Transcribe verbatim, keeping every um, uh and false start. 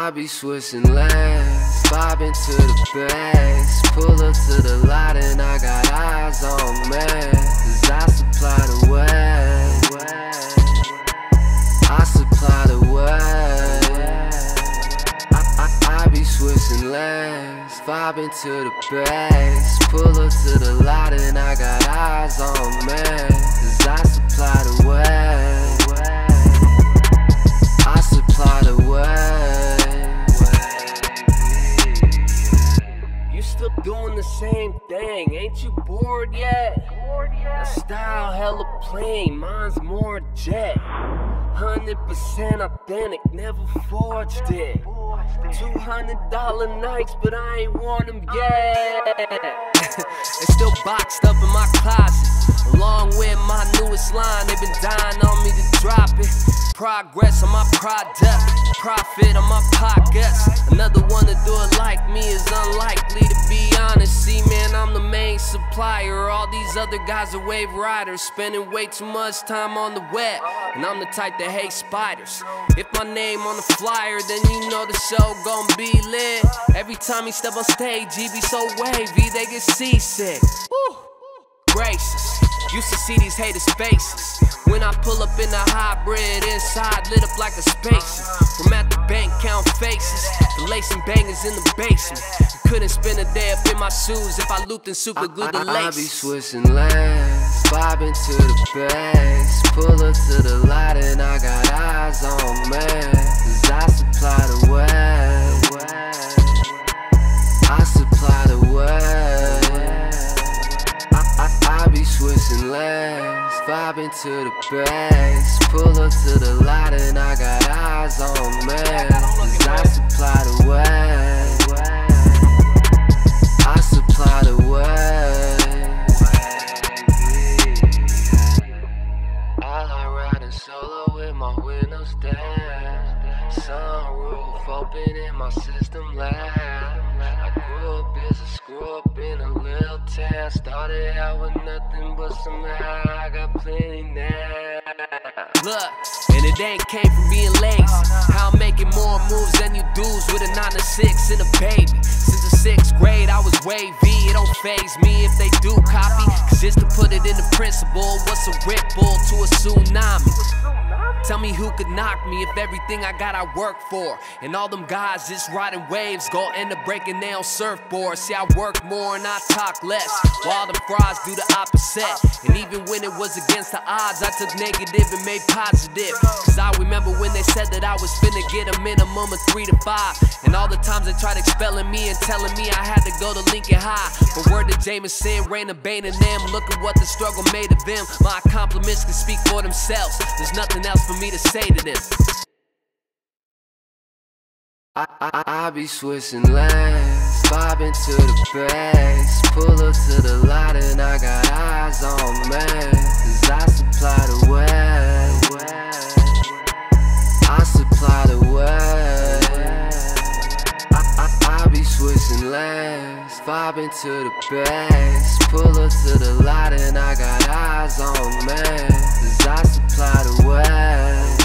I be switching lanes, vibing to the bass. Pull up to the lot and I got eyes on me, cause I supply the way. I supply the way. I, I, I be switching lanes, vibing to the bass. Pull up to the lot and I got eyes on me, cause I supply the way. I supply the way. You still doing the same thing, ain't you bored yet? That style hella plain, mine's more jet. Hundred percent authentic, never forged it. Two hundred dollar nights, but I ain't worn them yet. It's still boxed up in my closet, along with my newest line. They've been dying on me to drop it. Progress on my product, profit on my pockets. Another one to do it like me is unlikely, to be honest. See, man, I'm the main supplier. All these other guys are wave riders, spending way too much time on the web, and I'm the type that hates spiders. If my name on the flyer, then you know the show gon' be lit. Every time he step on stage, he be so wavy, they get seasick. Woo. Gracious, used to see these haters' faces when I pull up in a hybrid, inside lit up like a spaceship. From at the bank, count faces, the lacing bangers in the basement. Couldn't spend a day up in my shoes if I looped and super glued the laces. I, I, I be switching lanes, vibing to the bass. Pull up to the lot and I got eyes on me, cause I supply the way. I supply the way. I, I, I be switching lanes, vibing to the bass. Pull up to the lot and I got eyes on me, cause I supply the way. I supply the way. I like riding solo with my windows down, sunroof open in my system loud. I grew up as a screw up in a little town. Started out with nothing, but somehow I got plenty now. Look, and it ain't came from being lazy. How I'm making more moves than you dudes with a nine to six and a baby. Since the sixth grade, I was wavy. It don't faze me if they do copy, cause just to put it into principle, what's a ripple to a tsunami? Tell me who could knock me if everything I got I work for, and all them guys just riding waves gon' end up breaking their own surfboard. See, I work more and I talk less, while the frauds do the opposite. And even when it was against the odds, I took negative and made positive, cause I remember when they said that I was finna get a minimum of three to five, and all the times they tried expelling me and telling me I had to go to Lincoln High. But word to Jameson, Rain of Bane and them, look at what the struggle made of them. My compliments can speak for themselves, there's nothing else for me to say to them. I, I, I be switching lanes, vibing to the bass. Pull up to the lot and I got eyes on me, cause I supply the way. I supply the way. I, I, I be switching lanes, vibing to the bass. Pull up to the lot and I got eyes on me, cause I supply the way.